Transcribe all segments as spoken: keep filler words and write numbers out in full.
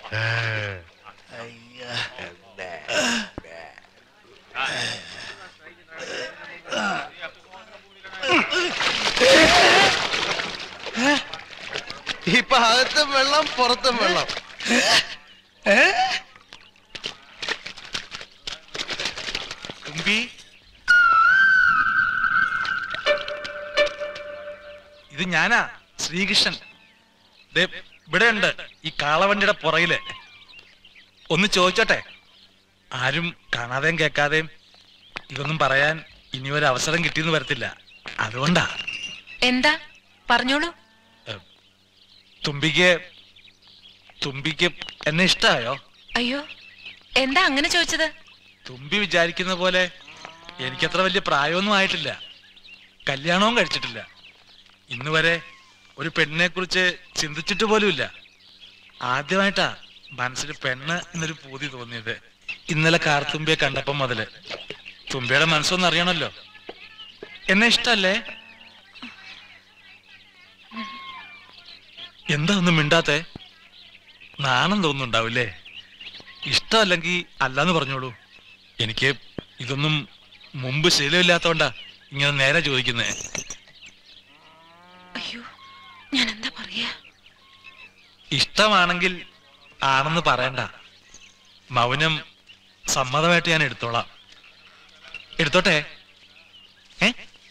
ഇപ്പൊ അകത്തും വെള്ളം പുറത്തും വെള്ളം. ഇത് ഞാനാ ശ്രീകൃഷ്ണൻ. ഇവിടെ ഉണ്ട് ഈ കാളവണ്ടിയുടെ പുറകില്. ഒന്ന് ചോദിച്ചോട്ടെ? ആരും കാണാതെയും കേൾക്കാതെയും ഇതൊന്നും പറയാൻ ഇനി ഒരു അവസരം കിട്ടിയെന്ന് വരത്തില്ല. അതുകൊണ്ടാ. എന്താ പറഞ്ഞോളൂ. തുമ്പിക്ക് തുമ്പിക്ക് എന്നെ ഇഷ്ടായോ? അയ്യോ, എന്താ അങ്ങനെ ചോദിച്ചത്? തുമ്പി വിചാരിക്കുന്ന പോലെ എനിക്കത്ര വലിയ പ്രായമൊന്നും ആയിട്ടില്ല. കല്യാണവും കഴിച്ചിട്ടില്ല. ഇന്ന് വരെ ഒരു പെണ്ണിനെ കുറിച്ച് ചിന്തിച്ചിട്ട് പോലുമില്ല. ആദ്യമായിട്ടാ മനസ്സിൽ പെണ്ണ് എന്നൊരു പൂതി തോന്നിയത്. ഇന്നലെ കാർത്തുമ്പിയെ കണ്ടപ്പം മുതല്. തുമ്പിയുടെ മനസ്സൊന്നും അറിയണല്ലോ. എന്നെ ഇഷ്ടല്ലേ? എന്താ ഒന്നും മിണ്ടാത്തെ? നാണം തോന്നുന്നുണ്ടാവില്ലേ? ഇഷ്ടമല്ലെങ്കിൽ അല്ലാന്ന് പറഞ്ഞോളൂ. എനിക്ക് ഇതൊന്നും മുമ്പ് ശീലമില്ലാത്തോണ്ടാ ഇങ്ങനെ നേരെ ചോദിക്കുന്നേ. അയ്യോ, ഞാൻ എന്താ പറയാ? ഇഷ്ടമാണെങ്കിൽ ആണെന്ന് പറയണ്ട. മൗനം സമ്മതമായിട്ട് ഞാൻ എടുത്തോളാം. എടുത്തോട്ടെ? ഏ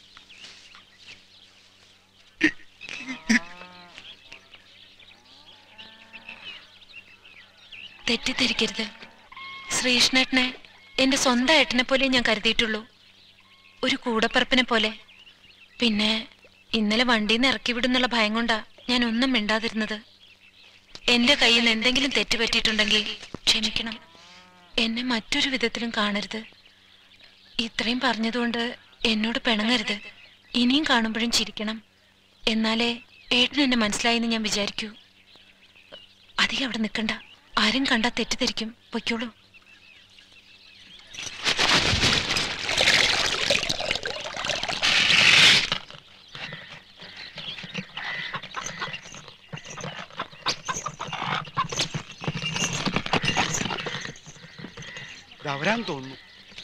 തെറ്റിദ്ധരിക്കരുത്. ശ്രീകൃഷ്ണേട്ടനെ എന്റെ സ്വന്തം ഏട്ടനെ പോലെ ഞാൻ കരുതിയിട്ടുള്ളൂ. ഒരു കൂടപ്പറപ്പിനെ പോലെ. പിന്നെ ഇന്നലെ വണ്ടിയിൽ നിന്ന് ഇറക്കി വിടുന്നുള്ള ഭയം കൊണ്ടാ ഞാൻ ഒന്നും മിണ്ടാതിരുന്നത്. എന്റെ കയ്യിൽ നിന്ന് എന്തെങ്കിലും തെറ്റ് പറ്റിയിട്ടുണ്ടെങ്കിൽ ക്ഷമിക്കണം. എന്നെ മറ്റൊരു വിധത്തിലും കാണരുത്. ഇത്രയും പറഞ്ഞതുകൊണ്ട് എന്നോട് പിണങ്ങരുത്. ഇനിയും കാണുമ്പോഴും ചിരിക്കണം. എന്നാലേ ഏട്ടൻ എന്നെ മനസ്സിലായെന്ന് ഞാൻ വിചാരിക്കൂ. അധികം അവിടെ നിൽക്കണ്ട. ആരും കണ്ടാ തെറ്റിദ്ധരിക്കും. പൊയ്ക്കോളൂ. വരാൻ തോന്നുന്നു.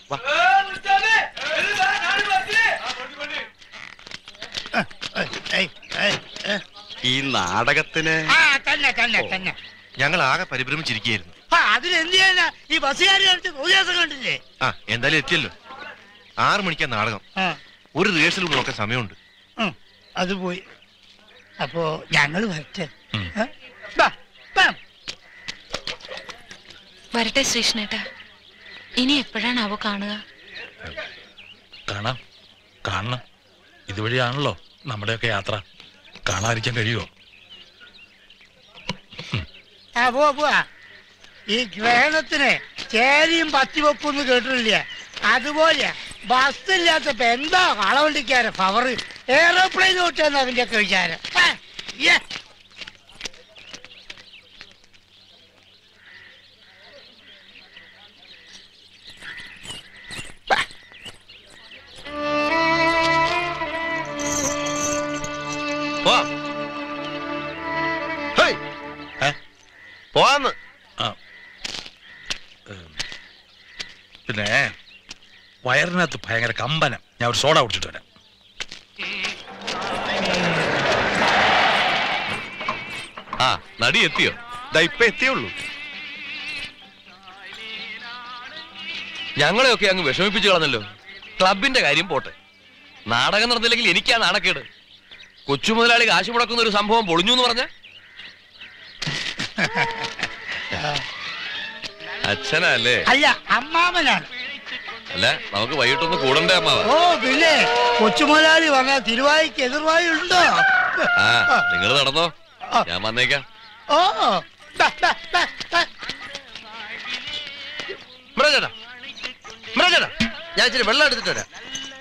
ഈ നാടകത്തിന് ഞങ്ങൾ ആകെ പരിഭ്രമിച്ചിരിക്കുകയായിരുന്നു. അതിനെന്ത് ചെയ്യാനാ? ഈ ബസ്സുകാർ കണ്ടില്ലേ? ആ, എന്തായാലും എത്തിയല്ലോ. ആറു മണിക്കാ നാടകം. ഒരു റിഹേഴ്സൽ കൂടെ നോക്കാൻ സമയമുണ്ട്. അത് പോയി. അപ്പോ ഞങ്ങൾ വരട്ടെ. വരട്ടെ ശ്രീകൃഷ്ണേട്ടാ. ഇനി എപ്പോഴാണാവോ കാണുക? കാണാം, കാണണം. ഇതുവഴിയാണല്ലോ നമ്മുടെയൊക്കെ യാത്ര. കാണാതിരിക്കാൻ കഴിയുമോ? ആ പോവാ പോവാ. ഈ ഗ്രഹണത്തിന് ചേരിയും പത്തിവെപ്പൊന്നും കേട്ടിട്ടില്ല. അതുപോലെ ബസ്സില്ലാത്തപ്പോ എന്താ കളവണ്ടിക്കാരെ പവർ. എയറോപ്ലെയിൻ ഓട്ടാന്ന് അതിന്റെ ഒക്കെ വിചാരം. പോവാന്ന്. പിന്നെ വയറിനകത്ത് ഭയങ്കര കമ്പനം. ഞാൻ ഒരു സോഡ കുടിച്ചിട്ട് വരാം. ആ, നടി എത്തിയോ? ഇപ്പൊ എത്തിയുള്ളൂ. ഞങ്ങളെയൊക്കെ അങ്ങ് വിഷമിപ്പിച്ചു കളഞ്ഞല്ലോ. ക്ലബിന്റെ കാര്യം പോട്ടെ. നാടകം നടന്നില്ലെങ്കിൽ എനിക്കാ നാണക്കേട്. കൊച്ചു മുതലാളി കാശ് മുടക്കുന്ന ഒരു സംഭവം പൊളിഞ്ഞു എന്ന് പറഞ്ഞ അച്ഛനല്ലേ? അല്ല, അമ്മാമനാണ്. അല്ല, നമുക്ക് വൈകിട്ടൊന്ന് കൂടണ്ടേ അമ്മാവ? ഓ പിന്നെ, കൊച്ചുമുതലാളി പറഞ്ഞ തിരുവായിക്ക് എതിർവായി ഉണ്ടോ? ആ, നിങ്ങൾ നടന്നോ, ഞാൻ വന്നേക്കാം. ഓ മൃഗേട്ടാ, മൃഗേട്ടാ, ഞാൻ ഇച്ചിരി വെള്ളം എടുത്തിട്ട് വരാം.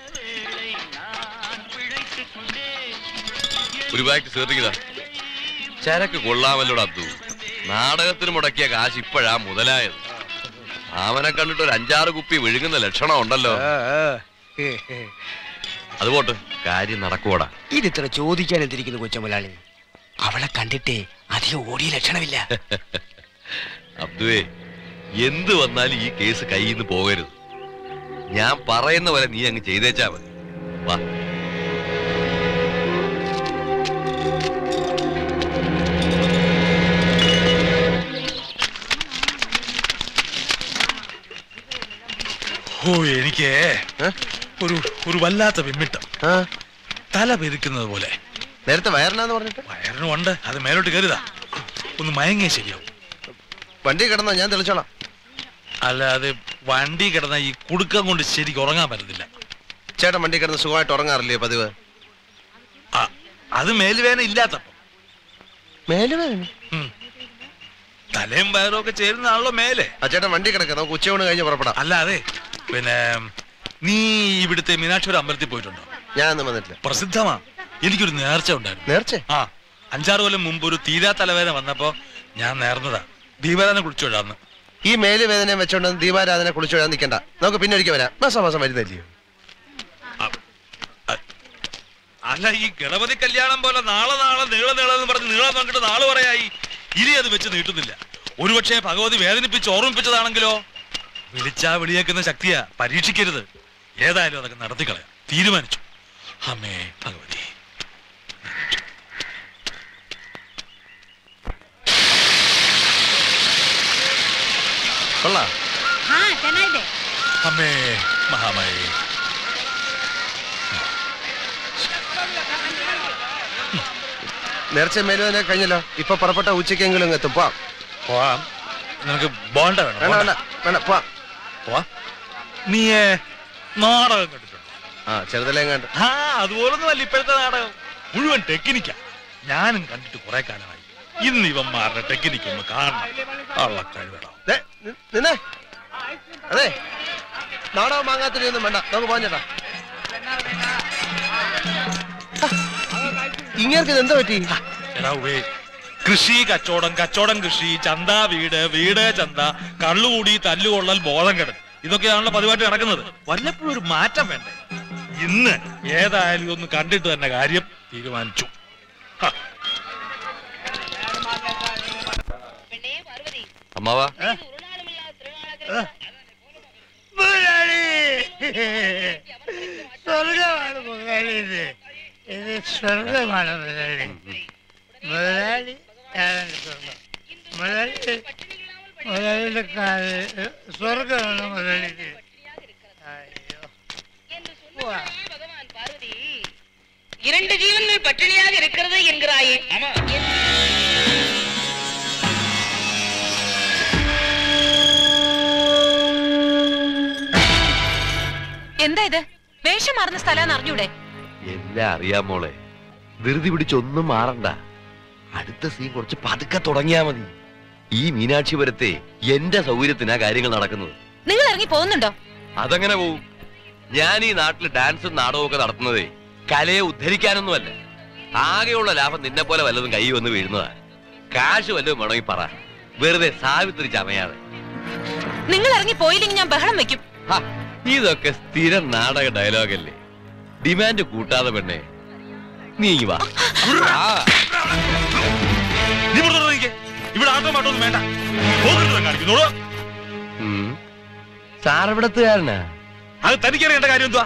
ഒരു ബാഗ് ചേർത്തിക്കതാ. ചരക്ക് കൊള്ളാമല്ലോട് അബ്ദു. നാടകത്തിന് മുടക്കിയ കാശ് ഇപ്പോഴാ മുതലായത്. അവനെ കണ്ടിട്ട് ഒരു അഞ്ചാറ് കുപ്പി വിഴുങ്ങുന്ന ലക്ഷണം ഉണ്ടല്ലോ. അതുപോട്ട് കാര്യം നടക്കൂടാ. ഇതിത്ര ചോദിക്കാൻ എന്തിരിക്കുന്നു കൊച്ചുമുതലാളി? അവളെ കണ്ടിട്ടേ അധികം ഓടിയ ലക്ഷണമില്ല. അബ്ദുവേ, എന്ത് വന്നാലും ഈ കേസ് കയ്യിൽ നിന്ന് പോകരുത്. ഞാൻ പറയുന്ന പോലെ നീ അങ്ങ് ചെയ്തേച്ചാ മതി. വാ. ഓ, എനിക്ക് ഒരു ഒരു വല്ലാത്ത വിമ്മിട്ടം, തല പെരുക്കുന്നത് പോലെ. നേരത്തെ വയറിനാന്ന് പറഞ്ഞിട്ട്? വയറിനും ഉണ്ട്, അത് മേലോട്ട് കരുതാ. ഒന്ന് മയങ്ങിയ ശരിയാവും. വണ്ടി കിടന്നോ? ഞാൻ തെളിച്ചോളാം. അല്ല, അത് വണ്ടി കിടന്ന ഈ കുടുക്കം കൊണ്ട് ശരിക്കും ഉറങ്ങാൻ പറ്റത്തില്ല. ചേട്ടൻ വണ്ടി കിടന്ന് സുഖമായിട്ട് ഉറങ്ങാറില്ലേ പതിവ്? അത് മേലുവേദന ഇല്ലാത്തപ്പം. മേലുവേദന? തലയും വയറും ഒക്കെ ചേരുന്നതാണല്ലോ മേലെ. ആ ചേട്ടൻ വണ്ടി കിടക്കാം, നമുക്ക് ഉച്ചയൂണ് കഴിഞ്ഞ് പുറപ്പെടാം. അല്ല, അതെ, പിന്നെ നീ ഇവിടുത്തെ മീനാക്ഷി അമ്പലത്തിൽ പോയിട്ടുണ്ടോ? ഞാനൊന്നും വന്നിട്ടില്ല. പ്രസിദ്ധമാ. എനിക്കൊരു നേർച്ച ഉണ്ടായിരുന്നു. നേർച്ച? ആ, അഞ്ചാറ് കൊല്ലം മുമ്പ് ഒരു തീരാ തലവേദന വന്നപ്പോ ഞാൻ നേർന്നതാ. ദീപാരാധന കുളിച്ചു വിടാന്ന്. ഈ മേല് വേദനയും വെച്ചോണ്ട് ദീപാരാധന കുളിച്ചു വിടാൻ നിൽക്കണ്ട, നമുക്ക് പിന്നെ ഒരിക്കൽ വരാം. മാസം മാസം വരുന്നില്ലയോ? അല്ല, ഈ ഗണപതി കല്യാണം പോലെ നാളെ നാളെ നീള നീളെന്ന് പറഞ്ഞ് നീളം നോക്കിട്ട് നാളെ പറയായി. ഇനി അത് വെച്ച് നീട്ടുന്നില്ല. ഒരുപക്ഷെ ഭഗവതി വേദനിപ്പിച്ച് ഓർമ്മിപ്പിച്ചതാണെങ്കിലോ? വിളിച്ചാ വിളിയേക്കുന്ന ശക്തിയാ, പരീക്ഷിക്കരുത്. ഏതായാലും അതൊക്കെ നടത്തിക്കളയാം തീരുമാനിച്ചു. അമ്മേ ഭഗവതി. കൊള്ളാം. അമ്മേ മഹാമായി. നേർച്ച മേലുവേദന കഴിഞ്ഞല്ലോ. ഇപ്പൊ പുറപ്പെട്ട ഉച്ചക്കെങ്കിലും എത്തും. പോവാം. പോവാം. നിനക്ക് ബോണ്ട വേണം? വേണ്ട വേണ്ട വേണ്ട, പോവാം. പോവാ. നീ നാടകം കണ്ടിട്ടുണ്ടോ? ആ, ചെറുതലേ കണ്ടു. ആ, അതുപോലൊന്നും അല്ല ഇപ്പോഴത്തെ നാടകം. മുഴുവൻ ടെക്നിക്കാ. ഞാനും കണ്ടിട്ട് കുറെ കാലമായി. ഇന്ന് ഇവന്മാരുടെ ടെക്നിക്ക് ഒന്ന് കാണണം. കഴിവണം. നിന്നെ അതെ, നാടകം വാങ്ങാത്തൊന്നും വേണ്ട, നമുക്ക് പോകാൻ ചേട്ടാ. ഇങ്ങനെ എന്താ പറ്റി? കൃഷി കച്ചവടം, കച്ചവടം കൃഷി, ചന്ത വീട്, വീട് ചന്ത, കള്ളുകൂടി, തല്ലുകൊള്ളൽ, ബോധം കെടൽ, ഇതൊക്കെയാണല്ലോ പതിവായിട്ട് നടക്കുന്നത്. വല്ലപ്പോഴും ഒരു മാറ്റം വേണ്ടേ? ഇന്ന് ഏതായാലും ഒന്ന് കണ്ടിട്ട് തന്നെ കാര്യം തീരുമാനിച്ചു. അമ്മാവാ, സ്വർഗമാണ് മുതലാളി. ഇത് ഇത് സ്വർഗമാണ് മുതലാളി. മുതലാളി സ്വർഗം. മുതലാളി മുതലാളിയുടെ കാല് സ്വർഗമാണ് മുതലാളി. അയ്യോ, இரண்டு ஜீவன்கள் பட்டினியாக இருக்கிறது என்கிறாயே. എന്താ ഇത്? വേഷം മാറുന്ന സ്ഥലം അറിഞ്ഞൂടെ? എല്ലാം അറിയാം മോളെ, ധൃതി പിടിച്ചൊന്നും മാറണ്ട. അടുത്ത സീൻ കുറച്ച് പതുക്കെ തുടങ്ങിയാ മതി. ഈ മീനാക്ഷിപുരത്തെ എന്റെ സൗകര്യത്തിനാ കാര്യങ്ങൾ നടക്കുന്നത്. നിങ്ങൾ ഇറങ്ങി പോകുന്നുണ്ടോ? അതങ്ങനെ പോവും. ഞാൻ ഈ നാട്ടിൽ ഡാൻസും നാടകവും ഒക്കെ നടത്തുന്നതേ കലയെ ഉദ്ധരിക്കാനൊന്നുമല്ല. ആകെയുള്ള ലാഭം നിന്നെ പോലെ വല്ലതും കൈ വന്ന് വീഴുന്നതാ. കാശ് വല്ലതും വേണമെങ്കിൽ പറ, വെറുതെ സാവിത്രി ചമയാതെ. നിങ്ങൾ ഇറങ്ങി പോയില്ലെങ്കിൽ ഞാൻ ബഹളം വെക്കും. ഇതൊക്കെ സ്ഥിരം നാടക ഡയലോഗല്ലേ. ഡിമാൻഡ് കൂട്ടാതെ പെണ്ണേ, നീ വാ. ഇവിടെ ആട്ടോ മാട്ടൊന്നും വേണ്ട. സാറവിടത്തുകാരനാ? അത് തനിക്കറിയേണ്ട കാര്യം എന്തുവാ?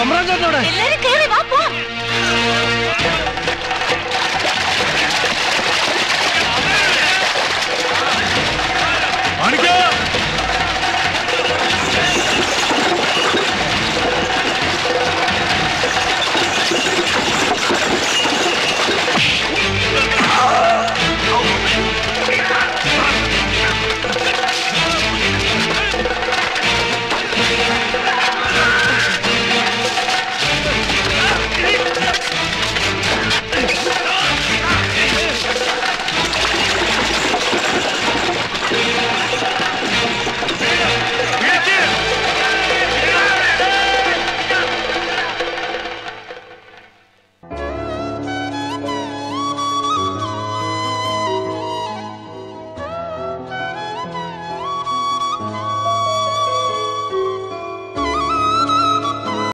തമ്പ്രാൻ ചേട്ടൻ ഇവിടെ. എല്ലാരും കേറി